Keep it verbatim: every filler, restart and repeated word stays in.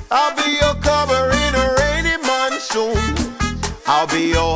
I'll be your cover in a rainy monsoon. I'll be your